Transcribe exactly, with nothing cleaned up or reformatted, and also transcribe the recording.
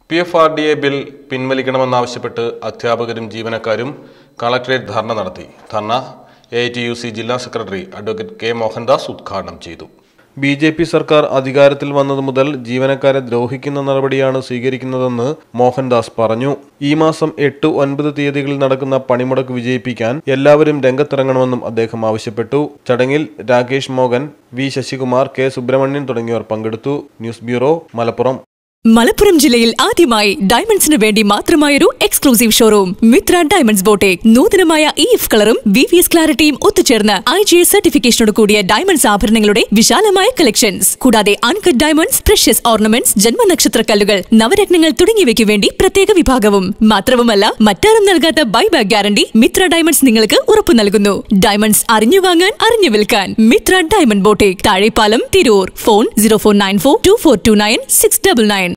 P F R D A bill പിൻവലിക്കണമെന്നാവശ്യപ്പെട്ട് അധ്യാപകരും ജീവനക്കാരും കളക്ടറേറ്റ് ധർണ നടത്തി. Dharna A I T U C ജില്ലാ സെക്രട്ടറി അഡ്വക്കേറ്റ് കെ മോഹൻദാസ് ഉദ്ഘാടനം ചെയ്തു. ബി ജെ പി സർക്കാർ അധികാരത്തിൽ വന്നതു മുതൽ ജീവനക്കാരെ ദ്രോഹിക്കുന്ന നടപടിയാണ് സ്വീകരിക്കുന്നതെന്ന് മോഹൻദാസ് പറഞ്ഞു. ഈ മാസം എട്ട് ഒൻപത് തീയതികളിൽ നടക്കുന്ന പണിമുടക്ക് വിജയിപ്പിക്കാൻ എല്ലാവരും രംഗത്തിറങ്ങണമെന്നും അദ്ദേഹം ആവശ്യപ്പെട്ടു. ചടങ്ങിൽ രാകേഷ് മോഹൻ, വി ശശികുമാർ, കെ സുബ്രഹ്മണ്യൻ തുടങ്ങിയവർ പങ്കെടുത്തു. News bureau, Malappuram. മലപ്പുറം ജില്ലയിൽ ആദ്യമായി ഡയമണ്ട്സിന് വേണ്ടി മാത്രമായൊരു exclusive showroom Mithra diamonds boutique. നൂതനമായ ഇ എഫ് കളറും വി വി എസ് ക്ലാരിറ്റിയും ഒത്തുചേർന്ന് ഐ ജി എസ് സർട്ടിഫിക്കേഷനോട് കൂടിയ ഡയമണ്ട്സ് ആഭരണങ്ങളുടെ വിശാലമായ കളക്ഷൻസ്, കൂടാതെ അൺകട്ട് ഡയമണ്ട്സ്, പ്രഷ്യസ് ഓർണമെന്റ്സ്, ജന്മനക്ഷത്ര കല്ലുകൾ, നവരത്നങ്ങൾ തുടങ്ങിയവയ്ക്ക് വേണ്ടി പ്രത്യേക വിഭാഗവും. മാത്രവുമല്ല, മറ്റാരും നൽകാത്ത ബൈബാക്ക് ഗ്യാരണ്ടി മിത്ര ഡയമണ്ട്സ് നിങ്ങൾക്ക് ഉറപ്പു നൽകുന്നു. ഡയമണ്ട്സ് അറിഞ്ഞു വാങ്ങാൻ, അറിഞ്ഞു വിൽക്കാൻ. Mithra diamond boutique, Thazhepalam, Tirur. Phone zero four nine four two four two nine six double nine.